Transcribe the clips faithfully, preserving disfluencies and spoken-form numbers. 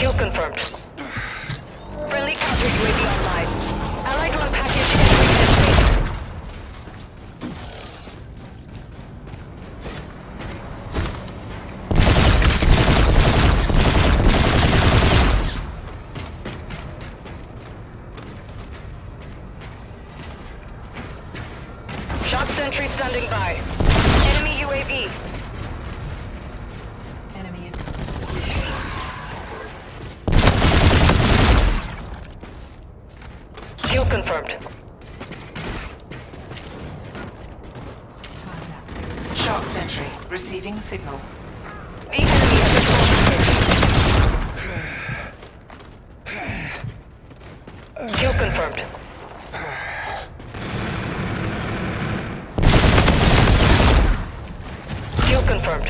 Kill confirmed. Friendly counter U A V online. Allied drone package entering airspace. Shock sentry standing by. Enemy U A V. Enemy in. Kill confirmed. Contact. Shock sentry. Receiving signal. The enemy has a drone package. Kill confirmed. Kill confirmed.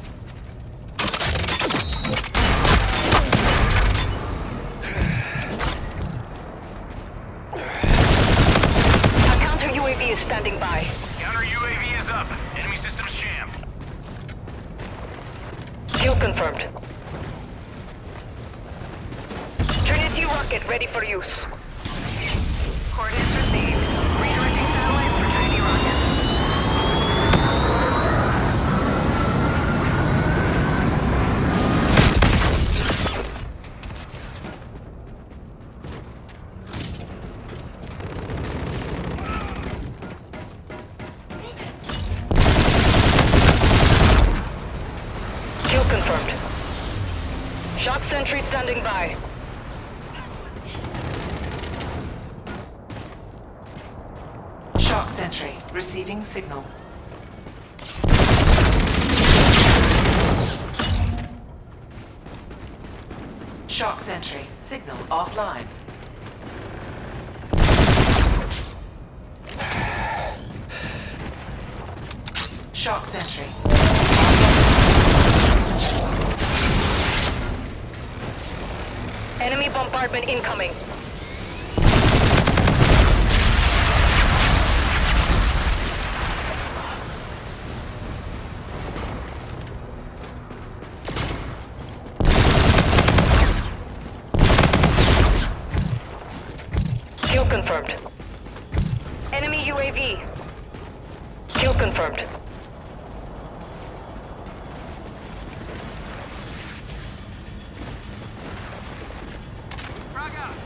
A counter U A V is standing by. Counter U A V is up. Enemy systems jammed. Kill confirmed. Trinity rocket ready for use. Coordinates received. Redirecting satellites for Trinity rocket. Kill confirmed. Shock sentry standing by. Shock sentry. Receiving signal. Shock sentry. Signal offline. Shock sentry. Enemy bombardment incoming. Kill confirmed. Enemy U A V. Kill confirmed. Frag out.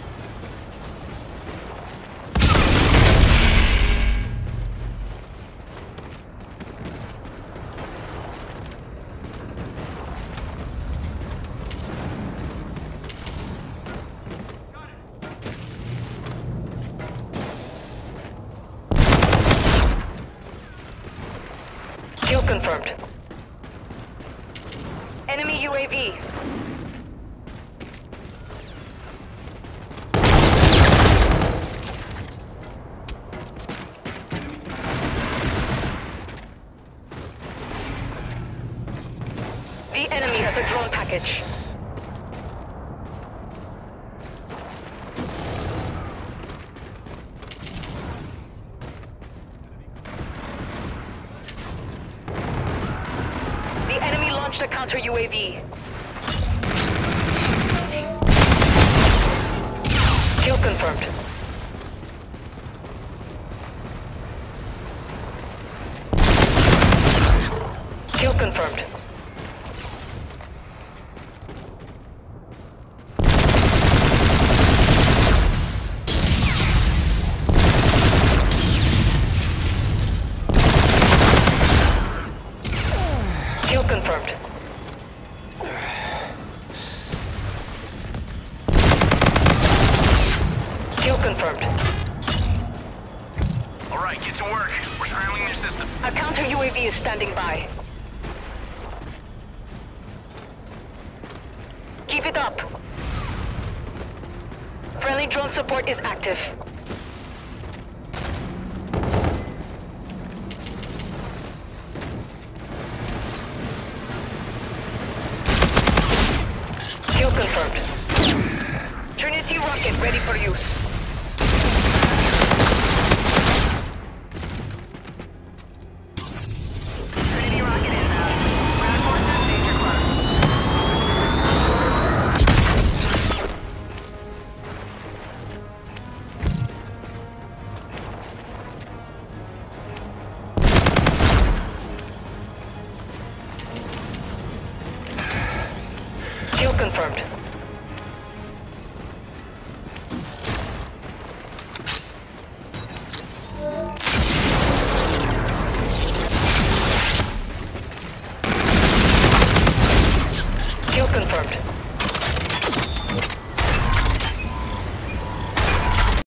Kill confirmed. Enemy U A V. The enemy has a drone package. The enemy launched a counter U A V. Kill confirmed. Kill confirmed. Kill confirmed. Kill confirmed. All right, get to work. We're scrambling their system. A counter U A V is standing by. Keep it up. Friendly drone support is active. Kill confirmed. Trinity rocket ready for use. Trinity rocket inbound. Ground forces, danger close. Kill confirmed.